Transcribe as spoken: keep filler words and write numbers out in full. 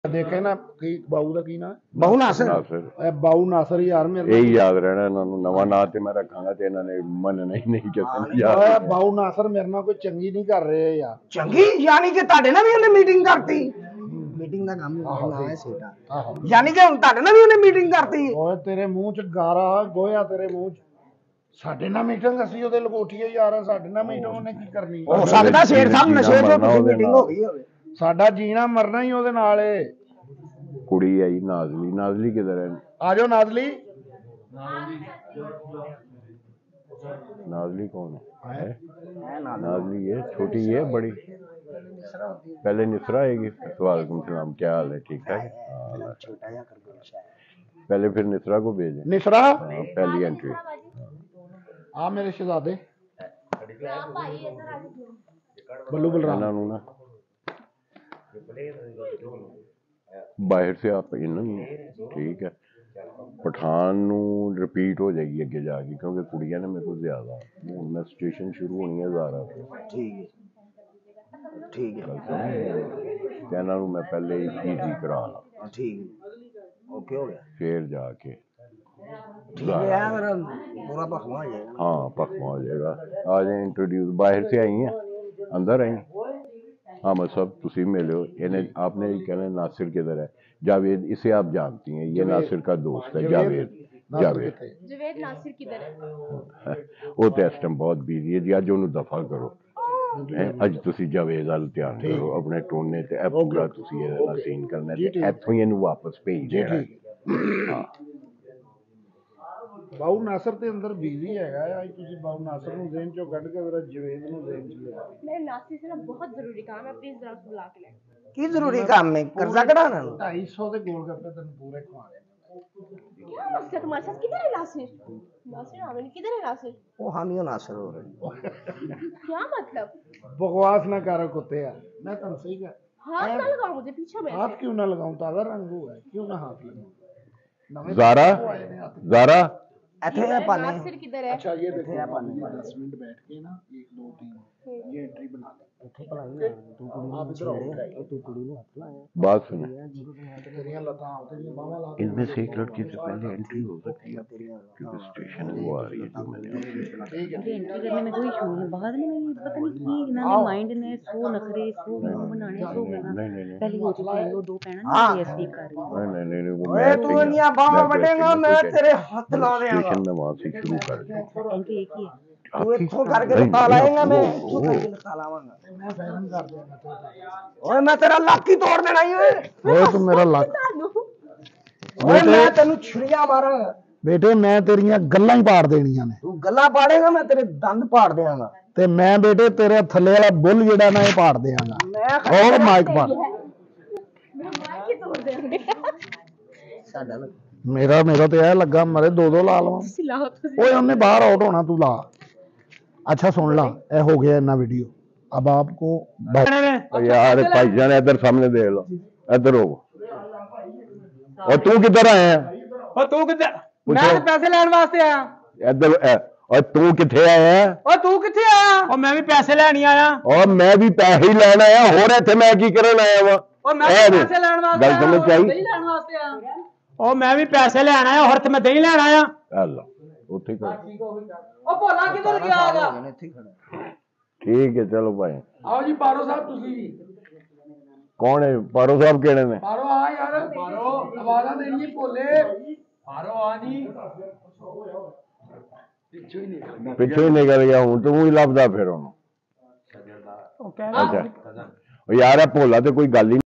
देखे ना की बाऊ का की ना ਬਾਹੂ ਨਾਸਰ ਇਹ ਬਾऊ ਨਾਸਰ ਯਾਰ ਮੇਰੇ यही याद रहना इन्होंने नवा ना ते मैं रखांगा ते इन्होंने मन नहीं नहीं ਨਾਲ कि ਓਏ ਬਾऊ ਨਾਸਰ ਮੇਰੇ ਨਾਲ ਕੋਈ ਚੰਗੀ ਨਹੀਂ ਕਰ ਰਹੇ ਯਾਰ ਚੰਗੀ ਯਾਨੀ ਕਿ ਤੁਹਾਡੇ ਨਾਲ ਵੀ ਉਹਨੇ ਮੀਟਿੰਗ ਕਰਤੀ ਮੀਟਿੰਗ ਦਾ ਕੰਮ ਨਾ ਹੈ ਸੇਟਾ ਆਹੋ ਯਾਨੀ ਕਿ ਹੁਣ ਤੁਹਾਡੇ ਨਾਲ ਵੀ ਉਹਨੇ ਮੀਟਿੰਗ ਕਰਤੀ ਓਏ ਤੇਰੇ ਮੂੰਹ ਚ ਗਾਰਾ ਗੋਇਆ ਤੇਰੇ ਮੂੰਹ ਚ ਸਾਡੇ ਨਾਲ ਮੀਟਿੰਗ ਅਸੀਂ ਉਹਦੇ ਲਗੋਟੀਏ ਯਾਰ ਆ, ਸਾਡੇ ਨਾਲ ਮੀਟਿੰਗ ਉਹਨੇ ਕੀ ਕਰਨੀ ਹੋ ਸਕਦਾ ਸ਼ੇਰ ਸਾਹਿਬ ਨਸ਼ੇ ਤੋਂ ਤੁਸੀਂ ਮੀਟਿੰਗ ਹੋ ਗਈ ਹੋਵੇ ਸਾਡਾ ਜੀਣਾ ਮਰਨਾ ਹੀ ਉਹਦੇ ਨਾਲ ਏ कुड़ी आई नाजली नाजली किधर है ਆ ਜਾਓ ਨਾਜ਼ਲੀ नाजली कौन है, है? नाजली है छोटी है बड़ी पहले निसरा आएगी वालेकुम सलाम क्या हाल है ठीक ठाक पहले फिर निसरा को भेजे ਨਿਸਰਾ हाँ, पहली एंट्री ਆ ਮੇਰੇ ਸ਼ਹਜ਼ਾਦੇ ਬੱਲੂ ਬਲਰਾਮ इन्हों नू ना बाहर से आप इन ठीक है पठान नू रिपीट हो जाएगी अगे जाके क्योंकि कुड़ियां ने मेरे को ज्यादा हूं मैं स्टेशन शुरू होनी है ज़ारा तो ਠੀਕ ਹੈ ਠੀਕ ਹੈ कहना नू मैं पहले इजी करा ला ठीक ओके हो गया फिर जाके ठीक है यार मेरा पूरा पखवा हो जाएगा हाँ पकवा हो जाएगा आ जाए इंट्रोड्यूस बाहर से आई हैं अंदर आई हाँ मैं सब तुसी मिले हो इन्हें आपने कहना नासिर किधर है जावेद इसे आप जानती हैं ये नासिर का दोस्त है जावेद जावेद जवेद नासिर किधर है वो तो इस टाइम बहुत बिजी है जी अज ओनू दफा करो अज तुसी जावेद वाल ध्यान करो अपने टोने ते ए पूरा तुसी ਇਹਦੇ ਨਾਲ ਸੀਨ ਕਰਨਾ ਤੇ ਇੱਥੋਂ ਹੀ ਇਹਨੂੰ ਵਾਪਸ ਭੇਜ ਦੇਣਾ ਹਾਂ ਬਾਊ ਨਾਸਰ ਤੇ ਅੰਦਰ ਬਿਜ਼ੀ ਹੈਗਾ ਆ ਤੁਸੀਂ ਬਾਊ ਨਾਸਰ ਨੂੰ ਜ਼ੇਨ ਚੋਂ ਕੱਢ ਕੇ ਮੇਰਾ ਜਵੇਦ ਨੂੰ ਜ਼ੇਨ ਚ ਲਿਆ मेरे नासिर से ना बहुत जरूरी काम है प्लीज जरा उसको बुला के ले ਕੀ ਜ਼ਰੂਰੀ ਕੰਮ ਹੈ ਕਰਜ਼ਾ ਕਢਾਣਾ ਢਾਈ ਸੌ ਦੇ ਗੋਲ ਗੱਪੇ ਤੈਨੂੰ ਪੂਰੇ ਖਵਾ ਦੇ क्या मसला तुम्हारे साथ किधर है नासिर नासिर आमिर किधर है नासिर ਉਹ ਹਾਮੀਓ ਨਾਸਰ ਹੋ ਰਹੇ क्या मतलब बकवास ना करो कुत्ते यार मैं तुम सही कर हाथ ना लगाओ मुझे पीछे बैठ हाथ क्यों ना लगाऊं ताजा रंग हुआ है क्यों ना हाथ लगाऊं नवे ज़ारा तो आए ने हाथ। ज़ारा ਇੱਥੇ ਇਹ ਪਾਣੇ नासिर किधर है अच्छा ये देखो ये दस मिनट बैठ के ना एक दो तीन ये एंट्री बना ले ਇੱਥੇ ਭਲਾਈ ਤੂੰ ਕੁੜੀ आप इधर आओ ਤੂੰ ਕੁੜੀ ਨੂੰ ਹੱਥ ਲਾਇਆ बात सुने तेरियां लतां तेरियां बावां ला इनमें से एक लड़की से पहले एंट्री हो सकती है क्योंकि स्टेशन वो आ रही है जो मैंने ठीक है एंट्री करने में कोई इशू नहीं है बाद में नहीं पता नहीं की इन्होंने माइंड ने सो नखरे सो बनाने सो करना नहीं नहीं नहीं पहले हो चुके हैं वो दो पैना नहीं ऐसे कर रही नहीं नहीं नहीं, नहीं वो ਓਏ मैं ਤੂੰ ਇੰਨੀਆਂ ਬਾਹਾਂ ਵੱਡੇਗਾ ਮੈਂ ਤੇਰੇ ਹੱਥ ਲਾ ਦੇਵਾਂਗਾ स्टेशन में वहां से शुरू कर दूं। इनके एक ही है ਤੂੰ ਇੱਥੋਂ ਕਰਕੇ ਲਤਾ ਲਾਏਗਾ ਮੈਂ ਇੱਥੋਂ ਕਰਕੇ ਲਤਾ ਲਾਵਾਂਗਾ मैं फैरन कर देगा ਓਏ ਮੈਂ ਤੇਰਾ ਲੱਕ ਹੀ ਤੋੜ ਦੇਣਾ ਈ ਓਏ ओए तू मेरा लक ਓਏ ਮੈਂ ਤੈਨੂੰ ਛੁਰੀਆਂ ਮਾਰਾਂਗਾ बेटे मैं तेरियां गल्लां ही पाड़ देनियां ने ਤੂੰ ਗੱਲਾਂ ਪਾੜੇਗਾ ਮੈਂ ਤੇਰੇ ਦੰਦ ਪਾੜ ਦੇਵਾਂਗਾ ਤੇ ਮੈਂ ਬੇਟੇ ਤੇਰੇ ਥੱਲੇ ਵਾਲਾ ਬੁੱਲ ਜਿਹੜਾ ਨਾ ਇਹ ਪਾੜ ਦੇਵਾਂਗਾ ਮੈਂ ਹੋਰ ਮਾਈਕ ਪਾੜ मेरा माइक ही तोड़ देंगे ਸਾਡਾ ਨਾ ਮੇਰਾ ਮੇਰਾ ਤੇ ਇਹ ਲੱਗਾ ਮਰੇ ਦੋ ਦੋ ਲਾ ਲਵਾਂ सिलाओ तो ਓਏ ਉਹਨੇ ਬਾਹਰ ਆਊਟ ਹੋਣਾ ਤੂੰ ਲਾ अच्छा सुन ला ये हो गया इतना वीडियो अब आपको और यार भाईजान इधर सामने देख लो इधर हो और तू किधर आया है ਉਹ ਤੂੰ ਕਿੱਥੇ ਮੈਂ ਤਾਂ ਪੈਸੇ ਲੈਣ ਵਾਸਤੇ ਆਇਆ इधर ए, और तू किथे आया है ਉਹ ਤੂੰ ਕਿੱਥੇ ਆਇਆ ਉਹ ਮੈਂ ਵੀ ਪੈਸੇ ਲੈਣ ਹੀ ਆਇਆ और मैं भी पैसे ही लेना आया हो रहे थे मैं की करन आया वा ਉਹ ਮੈਂ ए, ਵੀ ਪੈਸੇ ਲੈਣ ਵਾਸਤੇ गल ਆਇਆ समझ ਉਹ आई ਦਹੀਂ ਲੈਣ ਵਾਸਤੇ ਆਇਆ ਉਹ ਮੈਂ ਵੀ ਪੈਸੇ ਲੈਣ ਆਇਆ ਹੋਰ ਤੇ ਮੈਂ ਦਹੀਂ ਲੈਣ ਆਇਆ अल्लाह उठे कर ਉਹ ਭੋਲਾ ਕਿੱਧਰ ਗਿਆ ਹੈਗਾ ਇੱਥੇ ਹੀ ਖੜਾ ठीक है चलो भाई ਆਓ ਜੀ ਪਾਰੋ ਸਾਹਿਬ ਤੁਸੀਂ ਵੀ कौन है पारो साहब केड़े ने ਪਾਰੋ ਆ ਯਾਰ ਪਾਰੋ ਆਵਾਜ਼ਾਂ ਦੇਣੀ ਭੋਲੇ ਪਾਰੋ आ जी पिछू ही निकल गया हूं तू ही लभदा फिर हुन ਉਹ ਕਹਿੰਦਾ अच्छा ओ यार ए भोला ते कोई गल ही